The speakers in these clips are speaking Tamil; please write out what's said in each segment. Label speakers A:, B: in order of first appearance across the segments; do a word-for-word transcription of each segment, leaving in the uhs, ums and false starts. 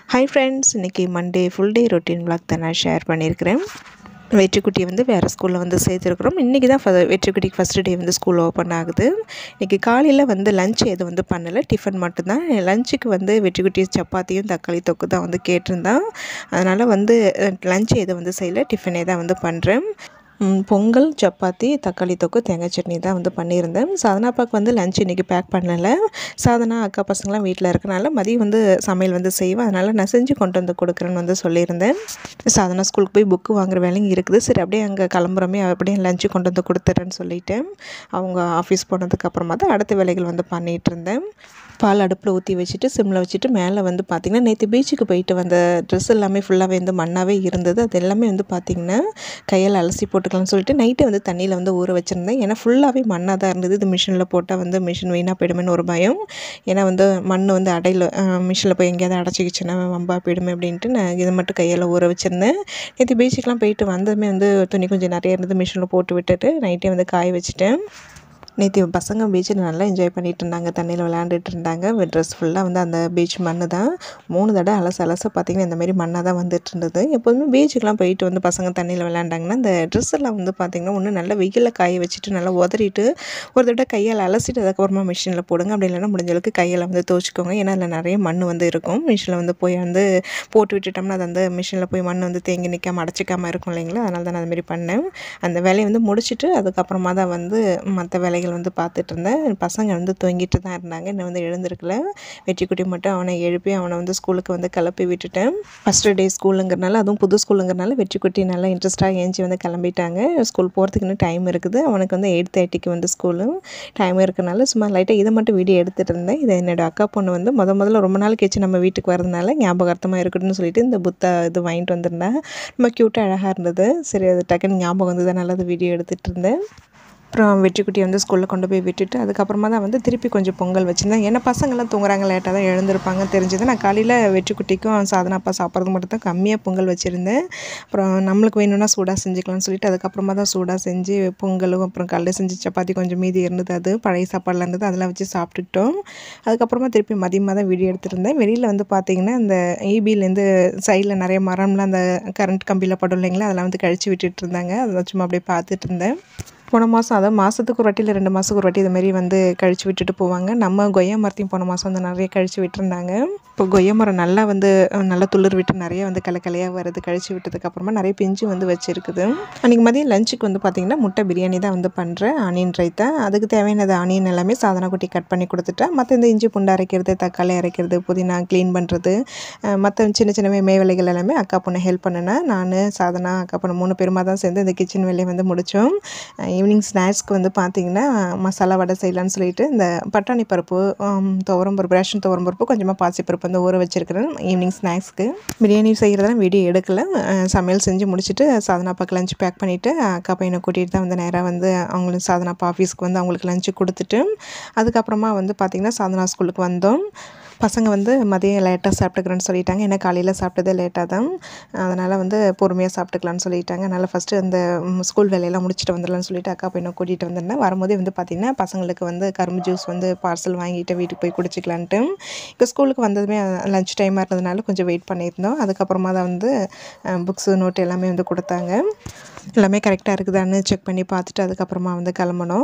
A: Hi friends, இன்னைக்கு Monday full day routine vlog தான் நான் ஷேர் பண்ணியிருக்கிறேன். வெற்றிக்குட்டி வந்து வேறு ஸ்கூலில் வந்து சேர்த்துருக்குறோம். இன்றைக்கி தான் ஃப வெற்றிக்குட்டிக்கு ஃபஸ்ட்டு டே வந்து ஸ்கூல் ஓப்பன் ஆகுது. இன்றைக்கி காலையில் வந்து லஞ்ச் எதுவும் வந்து பண்ணலை, டிஃபன் மட்டும்தான். லஞ்சுக்கு வந்து வெற்றிக்குட்டி சப்பாத்தியும் தக்காளி தொக்கு தான் வந்து கேட்டிருந்தான். அதனால் வந்து லஞ்ச் எதுவும் வந்து செய்யலை, டிஃபனே தான் வந்து பண்ணுறேன். பொங்கல், சப்பாத்தி, தக்காளி தொக்கு, தேங்காய் சட்னி தான் வந்து பண்ணியிருந்தேன். சாதனா அப்பாவுக்கு வந்து லஞ்ச் இன்றைக்கி பேக் பண்ணலை. சாதனா அக்கா பசங்களாம் வீட்டில் இருக்கனால மதியம் வந்து சமையல் வந்து செய்வேன். அதனால் நான் செஞ்சு கொண்டு வந்து கொடுக்குறேன்னு வந்து சொல்லியிருந்தேன். சாதனா ஸ்கூலுக்கு போய் புக்கு வாங்குற வேலையும் இருக்குது. சரி அப்படியே அங்கே கிளம்புறமே அப்படியே லஞ்சு கொண்டு வந்து கொடுத்துட்றேன்னு சொல்லிவிட்டேன். அவங்க ஆஃபீஸ் போனதுக்கப்புறமா தான் அடுத்த வேலைகள் வந்து பண்ணிகிட்டு இருந்தேன். பால் அடுப்பில் ஊற்றி வச்சுட்டு சிம்மில் வச்சுட்டு மேலே வந்து பார்த்திங்கன்னா நேற்று பீச்சுக்கு போயிட்டு வந்த ட்ரெஸ் எல்லாமே ஃபுல்லாகவே வந்து மண்ணாகவே இருந்தது. அது எல்லாமே வந்து பார்த்திங்கன்னா கையால் அலசி போட்டுக்கலாம்னு சொல்லிட்டு நைட்டே வந்து தண்ணியில் வந்து ஊற வச்சுருந்தேன். ஏன்னா ஃபுல்லாகவே மண்ணாக தான் இருந்தது. இது மிஷினில் போட்டால் வந்து மிஷின் வீணாக போயிடுமேன்னு ஒரு பயம். ஏன்னா வந்து மண் வந்து அடையில் மிஷினில் போய் எங்கேயாவது அடைச்சிக்கிச்சுன்னா வம்பா போயிடுமே அப்படின்ட்டு நான் இதை மட்டும் கையால் ஊற வச்சுருந்தேன். நேற்று பீச்சுக்கெலாம் போயிட்டு வந்ததுமே வந்து துணி கொஞ்சம் நிறைய இருந்தது, மிஷினில் போட்டு விட்டுட்டு நைட்டே வந்து காய வச்சுட்டேன். நேற்று பசங்க பீச்சில் நல்லா என்ஜாய் பண்ணிகிட்டு இருந்தாங்க, தண்ணியில் விளையாண்டுட்டு இருந்தாங்க. ட்ரெஸ் ஃபுல்லாக வந்து அந்த பீச் மண்ணு தான். மூணு தடவை அலச அலச பார்த்திங்கன்னா இந்தமாரி மண்ணாக தான் வந்துட்டு இருந்தது. எப்போதுமே பீச்சுக்கெலாம் போயிட்டு வந்து பசங்க தண்ணியில் விளையாண்டாங்கன்னா இந்த ட்ரெஸ் எல்லாம் வந்து பார்த்திங்கன்னா ஒன்று நல்லா வெயிலில் காய வச்சுட்டு நல்லா உதறிட்டு ஒரு தடவை கையால் அலசிட்டு அதுக்கப்புறமா மிஷினில் போடுங்க. அப்படி இல்லைன்னா முடிஞ்ச அளவுக்கு கையால் வந்து துவச்சிக்கோங்க. ஏன்னா அதில் நிறைய மண் வந்து இருக்கும். மிஷினில் வந்து போய் வந்து போட்டு விட்டுட்டோம்னா அது அந்த மிஷினில் போய் மண் வந்து தேங்கி நிற்காமல் அடைச்சிக்காமல் இருக்கும் இல்லைங்களா. அதனால தான் நான் அதுமாரி பண்ணேன். அந்த வேலையை வந்து முடிச்சுட்டு அதுக்கப்புறமா தான் வந்து மற்ற வேலைகள் வந்து பார்த்துட்டு இருந்தேன். பசங்க வந்து தூங்கிட்டு தான் இருந்தாங்க, இன்னும் வந்து எழுந்திருக்கல. வெற்றிக்குட்டி மட்டும் அவனை எழுப்பி அவனை வந்து ஸ்கூலுக்கு வந்து கிளப்பி விட்டுட்டேன். ஃபஸ்ட்டு டே ஸ்கூலுங்கிறனால, அதுவும் புது ஸ்கூலுங்கிறனால வெற்றிக்குட்டி நல்லா இன்ட்ரெஸ்ட்டாக ஏஞ்சி வந்து கிளம்பிட்டாங்க. ஸ்கூல் போகிறதுக்கு இன்னும் டைம் இருக்குது. அவனுக்கு வந்து எயிட் தேர்ட்டிக்கு வந்து ஸ்கூலு டைம் இருக்கிறனால சும்மா லைட்டாக இதை மட்டும் வீடியோ எடுத்துகிட்டு இருந்தேன். இதை என்னோடய அக்கா பொண்ணு வந்து முத முதல்ல ரொம்ப நாள் கழிச்சு நம்ம வீட்டுக்கு வரதுனால ஞாபகார்த்தமாக இருக்கட்டும்னு சொல்லிட்டு இந்த புத்தா இது வாங்கிட்டு வந்திருந்தேன். ரொம்ப க்யூட்டாக அழகாக இருந்தது. சரி அது டக்குன்னு ஞாபகம் வந்து தான் நல்லா அது வீடியோ எடுத்துகிட்டு இருந்தேன். அப்புறம் வெற்றிக்குட்டி வந்து ஸ்கூலில் கொண்டு போய் விட்டுட்டு அதுக்கப்புறமா தான் வந்து திருப்பி கொஞ்சம் பொங்கல் வச்சுருந்தேன். ஏன்னா பசங்கள்லாம் தூங்குறாங்க, லேட்டாக தான் எழுந்திருப்பாங்க தெரிஞ்சது. நான் காலையில் வெற்றிக்குட்டிக்கும் சாதனா அப்பா சாப்பிட்றது மட்டும் தான் கம்மியாக பொங்கல் வச்சுருந்தேன். அப்புறம் நம்மளுக்கு வேணும்னா சூடாக செஞ்சுக்கலாம்னு சொல்லிட்டு அதுக்கப்புறமா தான் சூடாக செஞ்சு பொங்கலும் அப்புறம் காலையில் செஞ்சு சப்பாத்தி கொஞ்சம் மீதி இருந்தது, அது பழைய சாப்பாடில் இருந்தது, அதெல்லாம் வச்சு சாப்பிட்டுக்கிட்டோம். அதுக்கப்புறமா திருப்பி மதியமாக தான் வீடியோ எடுத்துருந்தேன். வெளியில் வந்து பார்த்திங்கன்னா இந்த ஈபிலேருந்து சைடில் நிறைய மரம்லாம் அந்த கரண்ட் கம்பியில் படும் இல்லைங்களா, அதெல்லாம் வந்து கழிச்சு விட்டுட்டு இருந்தாங்க. அதை சும்மா அப்படியே பார்த்துட்டு இருந்தேன். போன மாதம் அதாவது மாதத்துக்கு ஒரு வாட்டி இல்லை ரெண்டு மாதத்துக்கு ஒரு வாட்டி இதுமாரி வந்து கழிச்சு விட்டுட்டு போவாங்க. நம்ம கொய்யா மரத்தையும் போன மாதம் வந்து நிறைய கழிச்சு விட்டுருந்தாங்க. இப்போ கொய்யா மரம் நல்லா வந்து நல்லா துளிர் விட்டு நிறைய வந்து கலை கலையாக வருது. கழிச்சு விட்டதுக்கப்புறமா நிறைய பிஞ்சு வந்து வச்சுருக்குது. அன்றைக்கி மதியம் லஞ்சுக்கு வந்து பார்த்திங்கன்னா முட்டை பிரியாணி தான் வந்து பண்ணுறேன். ஆனியன் ரைத்தா, அதுக்கு தேவையானது ஆனியன் எல்லாமே சாதனா குட்டி கட் பண்ணி கொடுத்துட்டேன். மற்ற இந்த இஞ்சி பூண்டு அரைக்கிறது, தக்காளி அரைக்கிறது, புதினா க்ளீன் பண்ணுறது, மற்ற சின்ன சின்ன மே வேலைகள் எல்லாமே அக்கா பொண்ணு ஹெல்ப் பண்ணினேன். நான் சாதனா அக்கா பொண்ணு மூணு பேருமா தான் சேர்ந்து இந்த கிச்சன் வேலையை வந்து முடித்தோம். ஈவினிங் ஸ்நாக்ஸ்க்கு வந்து பார்த்திங்கன்னா மசாலா வடை செய்யலான்னு சொல்லிட்டு இந்த பட்டாணி பருப்பு, துவரம் பருப்பு, ரேஷன் துவரம் பருப்பு, கொஞ்சமாக பாசிப்பருப்பு வந்து ஊற வச்சுருக்கிறேன் ஈவினிங் ஸ்நாக்ஸ்க்கு. பிரியாணி செய்கிறதெல்லாம் வீடியோ எடுக்கலை. சமையல் செஞ்சு முடிச்சுட்டு சாதனா அப்பாவுக்கு லஞ்ச் பேக் பண்ணிவிட்டு அக்கா பையனை கூட்டிகிட்டு தான் வந்து நேராக வந்து அவங்களுக்கு சாதனா அப்பா ஆஃபீஸ்க்கு வந்து அவங்களுக்கு லஞ்சு கொடுத்துட்டு அதுக்கப்புறமா வந்து பார்த்திங்கன்னா சாதனா ஸ்கூலுக்கு வந்தோம். பசங்க வந்து மதியம் லேட்டாக சாப்பிட்டுக்கிறேன்னு சொல்லிட்டாங்க. ஏன்னா காலையில் சாப்பிட்டதே லேட்டாக தான், அதனால் வந்து பொறுமையாக சாப்பிட்டுக்கலான்னு சொல்லிட்டாங்க. அதனால் ஃபஸ்ட்டு அந்த ஸ்கூல் வேலையெல்லாம் முடிச்சுட்டு வந்துடலான்னு சொல்லிட்டு அக்கா பையனை கூட்டிகிட்டு வந்திருந்தேன். வரும்போதே வந்து பார்த்திங்கன்னா பசங்களுக்கு வந்து கரும்பு ஜூஸ் வந்து பார்சல் வாங்கிட்டு வீட்டுக்கு போய் குடிச்சிக்கலான்ட்டு. இப்போ ஸ்கூலுக்கு வந்ததுமே லஞ்ச் டைமாக இருந்ததுனால கொஞ்சம் வெயிட் பண்ணியிருந்தோம். அதுக்கப்புறமா தான் வந்து புக்ஸு நோட்டு எல்லாமே வந்து கொடுத்தாங்க. எல்லாமே கரெக்டாக இருக்குதான்னு செக் பண்ணி பார்த்துட்டு அதுக்கப்புறமா வந்து கிளம்பணும்.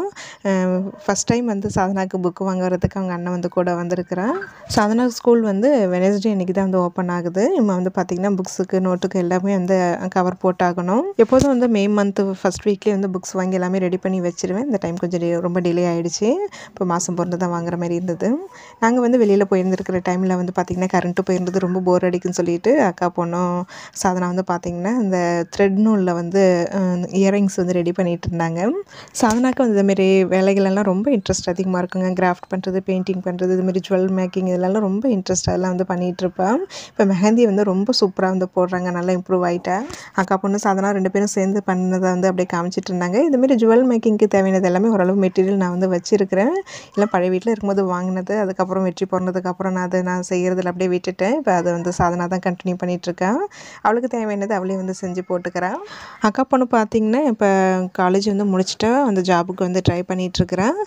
A: ஃபஸ்ட் டைம் வந்து சாதனாவுக்கு புக்கு வாங்குறதுக்கு அவங்க அண்ணன் வந்து கூட வந்திருக்கிறான். சாதனா ஸ்கூல் வந்து வெனஸ்டே அன்றைக்கி தான் வந்து ஓப்பன் ஆகுது. இப்போ வந்து பார்த்திங்கன்னா புக்ஸுக்கு நோட்டுக்கு எல்லாமே வந்து கவர் போட்டாகணும். எப்போதும் வந்து மே மந்த்து ஃபஸ்ட் வீக்லேயே வந்து புக்ஸ் வாங்கி எல்லாமே ரெடி பண்ணி வச்சுருவேன். இந்த டைம் கொஞ்சம் ரொம்ப டிலே ஆகிடுச்சு. இப்போ மாதம் பிறந்து தான் வாங்குற மாதிரி இருந்தது. நாங்கள் வந்து வெளியில் போயிருந்துருக்கிற டைமில் வந்து பார்த்திங்கன்னா கரண்ட்டு போயிருந்தது, ரொம்ப போர் அடிக்குன்னு சொல்லிட்டு அக்கா பொண்ணும் சாதனா வந்து பார்த்திங்கன்னா இந்த த்ரெட் நூலில் வந்து இயரிங்ஸ் வந்து ரெடி பண்ணிகிட்டு இருந்தாங்க. சாதனாக்கு வந்து இதுமாரி வேலைகளெல்லாம் ரொம்ப இன்ட்ரெஸ்ட் அதிகமாக இருக்குங்க. கிராஃப்ட் பண்ணுறது, பெயிண்டிங் பண்ணுறது, இதுமாரி ஜுவல் மேக்கிங் இதெல்லாம் ரொம்ப இன்ட்ரெஸ்ட் அதெல்லாம் வந்து பண்ணிகிட்ருப்பேன். இப்போ மெஹந்தி வந்து ரொம்ப சூப்பராக வந்து போடுறாங்க, நல்லா இம்ப்ரூவ் ஆகிட்டேன். அக்கா பொண்ணு சாதனா ரெண்டு பேரும் சேர்ந்து பண்ணதை வந்து அப்படியே காமிச்சிட்டு இருந்தாங்க. இதுமாரி ஜுவல் மேக்கிங்க்கு தேவையானது எல்லாமே ஓரளவு மெட்டீரியல் நான் வந்து வச்சுருக்கிறேன். இல்லை பழைய வீட்டில் இருக்கும்போது வாங்கினது, அதுக்கப்புறம் வெற்றி பிறந்ததுக்கப்புறம் நான் அதை நான் செய்கிறதில் அப்படியே விட்டுட்டேன். இப்போ அதை வந்து சாதனா தான் கண்டினியூ பண்ணிகிட்ருக்கேன். அவளுக்கு தேவையானது அவளே வந்து செஞ்சு போட்டுக்கிறேன். அக்கா பொண்ணு பார்த்திங்கன்னா இப்போ காலேஜ் வந்து முடிச்சுட்டு அந்த ஜாபுக்கு வந்து ட்ரை பண்ணிகிட்ருக்கிறேன்.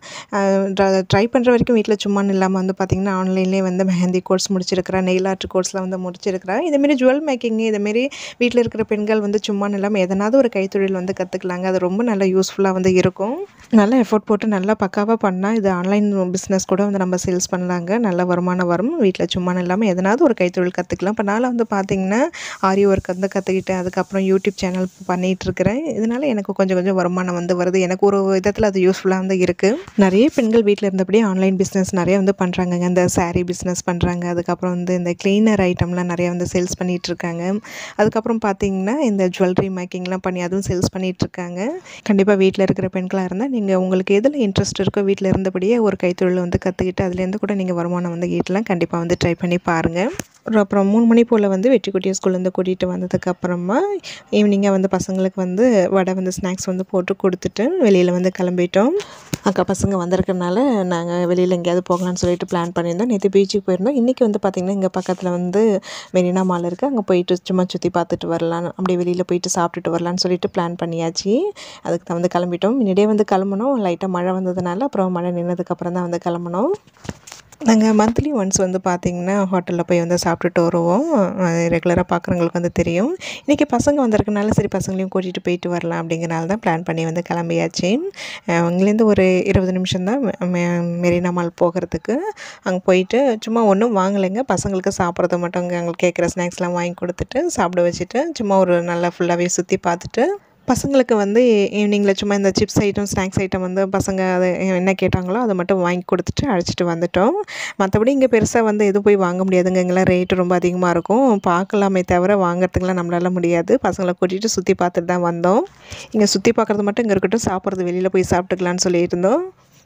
A: ட்ரை பண்ணுற வரைக்கும் வீட்டில் சும்மான்னு இல்லாமல் வந்து பார்த்திங்கன்னா ஆன்லைன்லேயே வந்து மெஹந்தி கோர்ஸ் முடிச்சிருக்கிறேன், நெயில் ஆர்ட் கோர்ஸ்லாம் வந்து முடிச்சிருக்கிறேன். இதேமாரி ஜுவல் மேக்கிங் இதேமாரி வீட்டில் இருக்கிற பெண்கள் வந்து சும்மான்னு இல்லாமல் எதனாவது ஒரு கைத்தொழில் வந்து கற்றுக்கலாங்க. அது ரொம்ப நல்லா யூஸ்ஃபுல்லாக வந்து இருக்கும். நல்லா எஃபோர்ட் போட்டு நல்லா பக்காவாக பண்ணால் இது ஆன்லைன் பிஸ்னஸ் கூட வந்து நம்ம சேல்ஸ் பண்ணலாங்க. நல்ல வருமானம் வரும். வீட்டில் சும்மான்னு இல்லாமல் எதனாவது ஒரு கைத்தொழில் கற்றுக்கலாம். இப்போ நான் வந்து பார்த்திங்கன்னா ஆரி ஒர்க் வந்து கற்றுக்கிட்டேன். அதுக்கப்புறம் யூடியூப் சேனல் பண்ணிகிட்ருக்கிறேன். இதனால் எனக்கு கொஞ்சம் கொஞ்சம் வருமானம் வந்து வருது. எனக்கு ஒரு விதத்தில் அது யூஸ்ஃபுல்லாக வந்து இருக்குது. நிறைய பெண்கள் வீட்டில் இருந்தபடியே ஆன்லைன் பிஸ்னஸ் நிறைய வந்து பண்ணுறாங்கங்க. இந்த சாரீ பிஸ்னஸ் பண்ணுறாங்க. அதுக்கப்புறம் வந்து இந்த கிளீனர் ஐட்டம்லாம் நிறைய வந்து சேல்ஸ் பண்ணிகிட்ருக்காங்க. அதுக்கப்புறம் பார்த்திங்கன்னா இந்த ஜுவல்லரி மேக்கிங்லாம் பண்ணி அதுவும் சேல்ஸ் பண்ணிகிட்ருக்காங்க. கண்டிப்பாக வீட்டில் இருக்கிற பெண்களாக இருந்தால் நீங்கள் உங்களுக்கு எதில் இன்ட்ரெஸ்ட் இருக்கோ வீட்டில் இருந்தபடியே ஒரு கைத்தொழில் வந்து கற்றுக்கிட்டு அதுலேருந்து கூட நீங்கள் வருமானம் வந்து ஈட்டலாம். கண்டிப்பாக வந்து ட்ரை பண்ணி பாருங்கள். அப்புறம் மூணு மணி போல் வந்து வெற்றிக்குட்டியை ஸ்கூல்லேருந்து கூட்டிகிட்டு வந்ததுக்கப்புறமா ஈவினிங்காக வந்து பசங்களுக்கு வந்து வடை வந்து ஸ்நாக்ஸ் வந்து போட்டு கொடுத்துட்டு வெளியில் வந்து கிளம்பிட்டோம். அக்கா பசங்க வந்திருக்கனால நாங்கள் வெளியில் எங்கேயாவது போகலான்னு சொல்லிட்டு பிளான் பண்ணியிருந்தோம். நேற்று பீச்சுக்கு போயிருந்தோம். இன்றைக்கி வந்து பார்த்திங்கன்னா இங்கே பக்கத்தில் வந்து மெரினா மால் இருக்குது. அங்கே போயிட்டு சும்மா சுற்றி பார்த்துட்டு வரலாம், அப்படியே வெளியில் போயிட்டு சாப்பிட்டுட்டு வரலான்னு சொல்லிட்டு பிளான் பண்ணியாச்சு. அதுக்கு தான் வந்து கிளம்பிட்டோம். முன்னாடியே வந்து கிளம்பணும். லைட்டாக மழை வந்ததுனால அப்புறம் மழை நின்னதுக்கப்புறம் தான் வந்து கிளம்பணும். நாங்கள் மந்த்லி ஒன்ஸ் வந்து பார்த்திங்கன்னா ஹோட்டலில் போய் வந்து சாப்பிட்டுட்டு வருவோம். ரெகுலராக பார்க்குறவங்களுக்கு வந்து தெரியும். இன்றைக்கி பசங்க வந்திருக்கனால சரி பசங்களையும் கூட்டிகிட்டு போயிட்டு வரலாம் அப்படிங்கிறனால தான் பிளான் பண்ணி வந்து கிளம்பியாச்சு. அங்கேருந்து ஒரு இருபது நிமிஷம் தான் மெ மெரினா மால் போகிறதுக்கு. அங்கே போயிட்டு சும்மா ஒன்றும் வாங்கலைங்க. பசங்களுக்கு சாப்பிட்றது மட்டும் அங்கே அவங்களுக்கு கேட்குற ஸ்நாக்ஸ்லாம் வாங்கி கொடுத்துட்டு சாப்பிட வச்சுட்டு சும்மா ஒரு நல்லா ஃபுல்லாகவே சுற்றி பார்த்துட்டு பசங்களுக்கு வந்து ஈவினிங்கில் சும்மா இந்த சிப்ஸ் ஐட்டம் ஸ்நாக்ஸ் ஐட்டம் வந்து பசங்க அதை என்ன கேட்டாங்களோ அதை மட்டும் வாங்கி கொடுத்துட்டு அழைச்சிட்டு வந்துட்டோம். மற்றபடி இங்கே பெருசாக வந்து எதுவும் போய் வாங்க முடியாதுங்க. இங்கெல்லாம் ரேட்டு ரொம்ப அதிகமாக இருக்கும். பார்க்கலாமே தவிர வாங்குறதுக்கெலாம் நம்மளால முடியாது. பசங்களை கூட்டிகிட்டு சுற்றி பார்த்துட்டு தான் வந்தோம். இங்கே சுற்றி பார்க்குறது மட்டும் இங்கே இருக்கட்டும், சாப்பிட்றது வெளியில் போய் சாப்பிட்டுக்கலான்னு சொல்லியிருந்தோம்.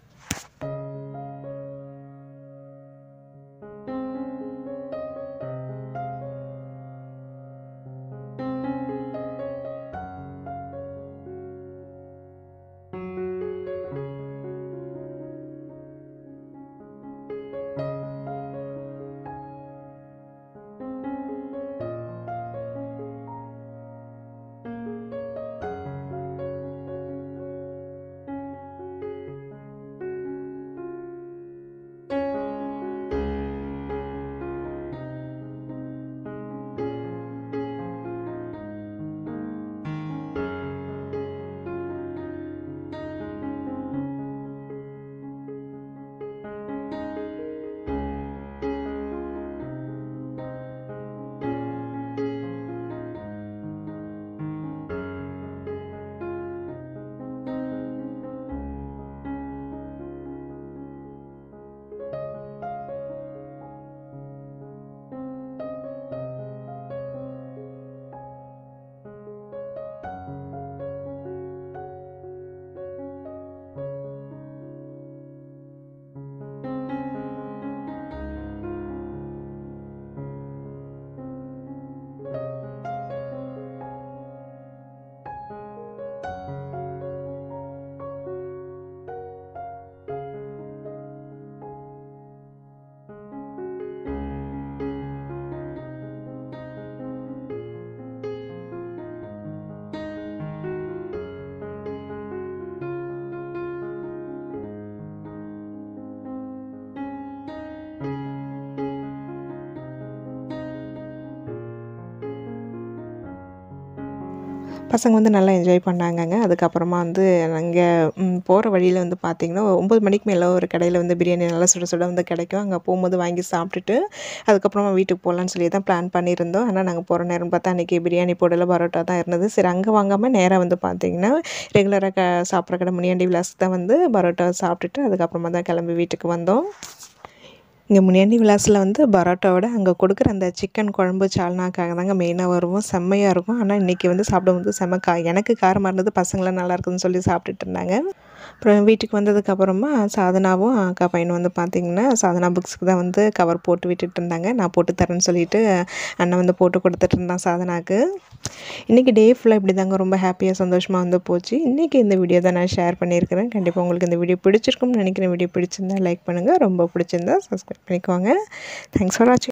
A: பசங்க வந்து நல்லா என்ஜாய் பண்ணாங்கங்க. அதுக்கப்புறமா வந்து அங்கே போகிற வழியில் வந்து பார்த்திங்கன்னா ஒம்பது மணிக்கு மேலே ஒரு கடையில் வந்து பிரியாணி நல்லா சுட சுட வந்து கிடைக்கும். அங்கே போகும்போது வாங்கி சாப்பிட்டுட்டு அதுக்கப்புறமா வீட்டுக்கு போகலான்னு சொல்லி தான் பிளான் பண்ணியிருந்தோம். ஆனால் நாங்கள் போகிற நேரம் பார்த்தா அன்றைக்கி பிரியாணி போடல, பரோட்டா தான் இருந்தது. சரி அங்கே வாங்காமல் நேராக வந்து பார்த்திங்கன்னா ரெகுலராக க சாப்பிட்ற கடை முனியாண்டி விலாஸ் தான் வந்து பரோட்டா சாப்பிட்டுட்டு அதுக்கப்புறமா தான் கிளம்பி வீட்டுக்கு வந்தோம். இங்கே முனியாண்டி விலாஸில் வந்து பரோட்டாவோட அங்கே கொடுக்குற அந்த சிக்கன் குழம்பு சால்னாக்காக தாங்க மெயினாக வருவோம். செம்மையாக இருக்கும். ஆனால் இன்றைக்கி வந்து சாப்பிடும்போது செம்ம கா எனக்கு காரமாக இருந்தது. பசங்களாம் நல்லா இருக்குதுன்னு சொல்லி சாப்பிட்டுட்டு இருந்தாங்க. அப்புறம் வீட்டுக்கு வந்ததுக்கப்புறமா சாதனாவும் அக்கா பையனும் வந்து பார்த்திங்கன்னா சாதனா புக்ஸுக்கு தான் வந்து கவர் போட்டு விட்டுட்டு இருந்தாங்க. நான் போட்டு தரேன்னு சொல்லிவிட்டு அண்ணன் வந்து போட்டு கொடுத்துட்டு இருந்தான் சாதனாக்கு. இன்றைக்கி டே ஃபுல்லாக இப்படி தாங்க ரொம்ப ஹாப்பியாக சந்தோஷமாக வந்து போச்சு. இன்றைக்கி இந்த வீடியோ தான் நான் ஷேர் பண்ணியிருக்கிறேன். கண்டிப்பாக உங்களுக்கு இந்த வீடியோ பிடிச்சிருக்கும்னு நினைக்கிறேன். வீடியோ பிடிச்சிருந்தா லைக் பண்ணுங்கள், ரொம்ப பிடிச்சிருந்தா சப்ஸ்கிரைப் பண்ணிக்கோங்க. தேங்க்ஸ் ஃபார் வாட்சிங்.